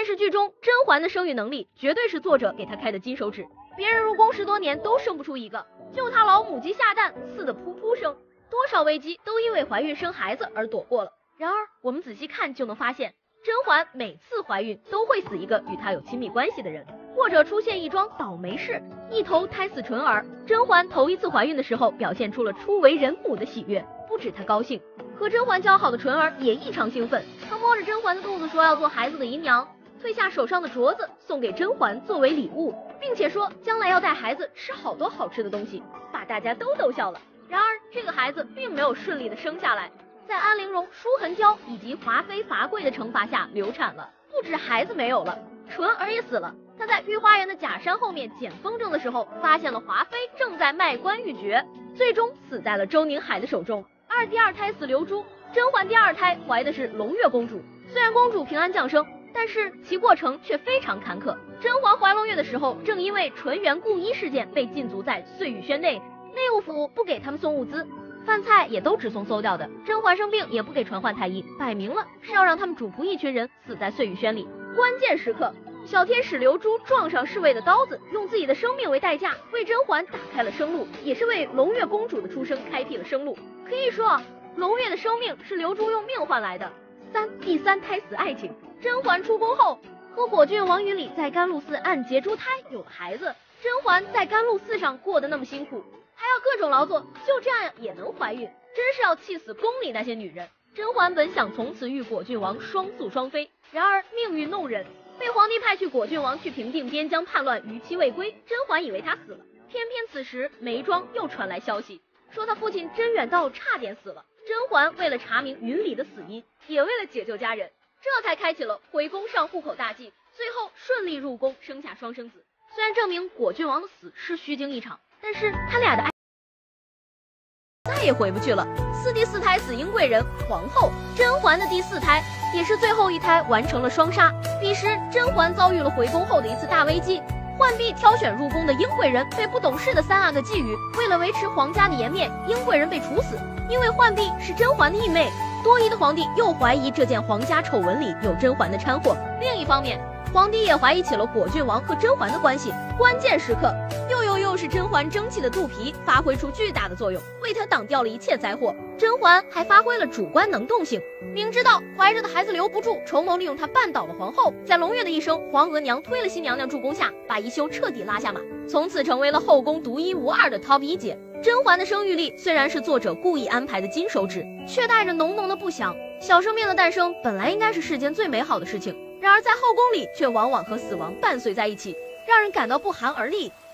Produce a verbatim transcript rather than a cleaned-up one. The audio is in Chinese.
电视剧中甄嬛的生育能力绝对是作者给她开的金手指，别人入宫十多年都生不出一个，就她老母鸡下蛋似的噗噗生，多少危机都因为怀孕生孩子而躲过了。然而我们仔细看就能发现，甄嬛每次怀孕都会死一个与她有亲密关系的人，或者出现一桩倒霉事，一头胎死纯儿。甄嬛头一次怀孕的时候表现出了初为人母的喜悦，不止她高兴，和甄嬛交好的纯儿也异常兴奋，她摸着甄嬛的肚子说要做孩子的姨娘，褪下手上的镯子送给甄嬛作为礼物，并且说将来要带孩子吃好多好吃的东西，把大家都逗笑了。然而这个孩子并没有顺利的生下来，在安陵容、舒痕娇以及华妃、罚跪的惩罚下流产了。不止孩子没有了，纯儿也死了。他在御花园的假山后面捡风筝的时候，发现了华妃正在卖官鬻爵，最终死在了周宁海的手中。二第二胎死流珠，甄嬛第二胎怀的是胧月公主。虽然公主平安降生，但是其过程却非常坎坷。甄嬛怀胧月的时候，正因为纯元故衣事件被禁足在碎玉轩内，内务府不给他们送物资，饭菜也都只送馊掉的。甄嬛生病也不给传唤太医，摆明了是要让他们主仆一群人死在碎玉轩里。关键时刻，小天使流珠撞上侍卫的刀子，用自己的生命为代价，为甄嬛打开了生路，也是为胧月公主的出生开辟了生路。可以说，胧月的生命是流珠用命换来的。三第三胎死爱情，甄嬛出宫后和果郡王允礼在甘露寺按结珠胎有了孩子。甄嬛在甘露寺上过得那么辛苦，还要各种劳作，就这样也能怀孕，真是要气死宫里那些女人。甄嬛本想从此与果郡王双宿双飞，然而命运弄人，被皇帝派去果郡王去平定边疆叛乱，逾期未归。甄嬛以为他死了，偏偏此时眉庄又传来消息，说他父亲甄远道差点死了。甄嬛为了查明允礼的死因，也为了解救家人，这才开启了回宫上户口大计，最后顺利入宫生下双生子。虽然证明果郡王的死是虚惊一场，但是他俩的爱再也回不去了。四第四胎死英贵人皇后，甄嬛的第四胎也是最后一胎完成了双杀。彼时甄嬛遭遇了回宫后的一次大危机，浣碧挑选入宫的英贵人被不懂事的三阿哥觊觎，为了维持皇家的颜面，英贵人被处死。因为浣碧是甄嬛的义妹，多疑的皇帝又怀疑这件皇家丑闻里有甄嬛的掺和。另一方面，皇帝也怀疑起了果郡王和甄嬛的关系。关键时刻，又又又是甄嬛争气的肚皮发挥出巨大的作用，为她挡掉了一切灾祸。甄嬛还发挥了主观能动性，明知道怀着的孩子留不住，筹谋利用她绊倒了皇后。在胧月的一生，皇额娘推了新娘娘入宫下，把宜修彻底拉下马，从此成为了后宫独一无二的 top 一姐。甄嬛的生育力虽然是作者故意安排的金手指，却带着浓浓的不祥。小生命的诞生本来应该是世间最美好的事情，然而在后宫里却往往和死亡伴随在一起，让人感到不寒而栗。